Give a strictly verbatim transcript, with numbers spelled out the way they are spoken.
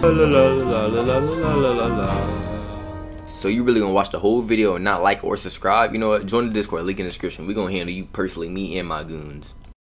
So you really gonna watch the whole video and not like or subscribe? You know what? Join the Discord, link in the description. We gonna handle you personally, me and my goons.